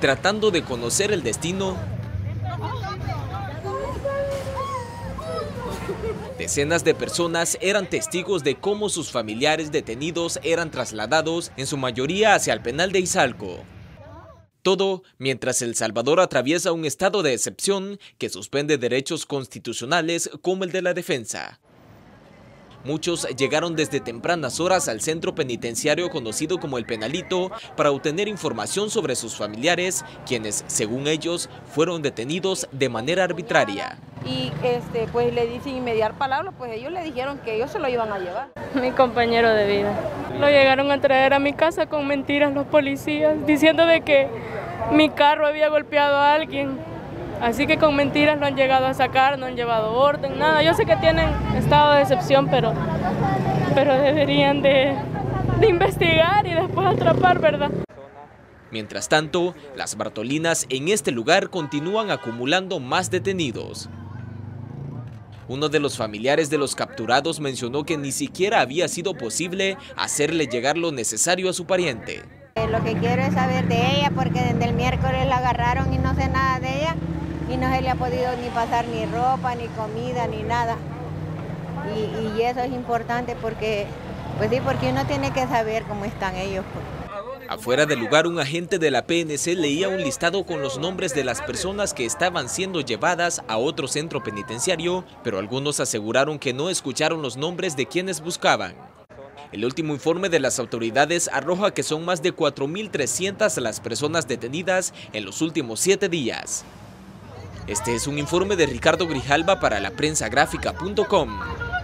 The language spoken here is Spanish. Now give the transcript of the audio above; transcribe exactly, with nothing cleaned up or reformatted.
tratando de conocer el destino. Decenas de personas eran testigos de cómo sus familiares detenidos eran trasladados, en su mayoría hacia el penal de Izalco. Todo mientras El Salvador atraviesa un estado de excepción que suspende derechos constitucionales como el de la defensa. Muchos llegaron desde tempranas horas al centro penitenciario conocido como El Penalito para obtener información sobre sus familiares, quienes, según ellos, fueron detenidos de manera arbitraria. Y este, pues le di sin mediar palabras, pues ellos le dijeron que ellos se lo iban a llevar. Mi compañero de vida. Lo llegaron a traer a mi casa con mentiras los policías, diciendo de que mi carro había golpeado a alguien. Así que con mentiras lo han llegado a sacar, no han llevado orden, nada. Yo sé que tienen estado de excepción, pero, pero deberían de, de investigar y después atrapar, ¿verdad? Mientras tanto, las Bartolinas en este lugar continúan acumulando más detenidos. Uno de los familiares de los capturados mencionó que ni siquiera había sido posible hacerle llegar lo necesario a su pariente. Lo que quiero es saber de ella, porque desde el miércoles la agarraron y no sé nada de ella. Y no se le ha podido ni pasar ni ropa, ni comida, ni nada. Y, y eso es importante porque, pues sí, porque uno tiene que saber cómo están ellos. Pues. Afuera del lugar, un agente de la P N C leía un listado con los nombres de las personas que estaban siendo llevadas a otro centro penitenciario, pero algunos aseguraron que no escucharon los nombres de quienes buscaban. El último informe de las autoridades arroja que son más de cuatro mil trescientas las personas detenidas en los últimos siete días. Este es un informe de Ricardo Grijalva para la prensa gráfica punto com.